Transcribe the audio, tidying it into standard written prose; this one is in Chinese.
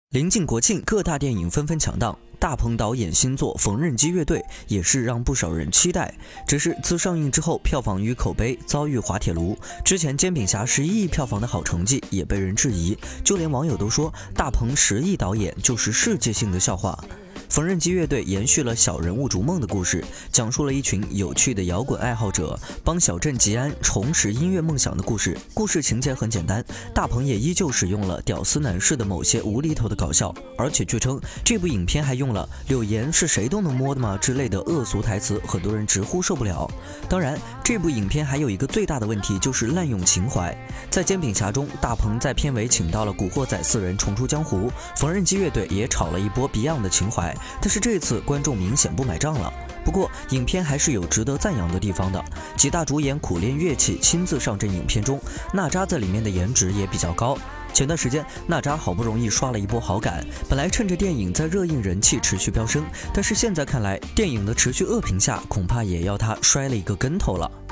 临近国庆，各大电影纷纷抢档。大鹏导演新作《缝纫机乐队》也是让不少人期待，只是自上映之后，票房与口碑遭遇滑铁卢。之前《煎饼侠》11亿票房的好成绩也被人质疑，就连网友都说大鹏10亿导演就是世界性的笑话。缝纫机乐队延续了小人物逐梦的故事，讲述了一群有趣的摇滚爱好者帮小镇吉安重拾音乐梦想的故事。故事情节很简单，大鹏也依旧使用了屌丝男士的某些无厘头的搞笑，而且据称这部影片还用了“柳岩是谁都能摸的吗”之类的恶俗台词，很多人直呼受不了。当然，这部影片还有一个最大的问题，就是滥用情怀。在《煎饼侠》中，大鹏在片尾请到了古惑仔4人重出江湖，缝纫机乐队也炒了一波 Beyond 的情怀。但是这次观众明显不买账了。不过影片还是有值得赞扬的地方的，几大主演苦练乐器，亲自上阵影片中，娜扎在里面的颜值也比较高。前段时间娜扎好不容易刷了一波好感，本来趁着电影在热映人气持续飙升，但是现在看来电影的持续恶评下，恐怕也要她摔了一个跟头了。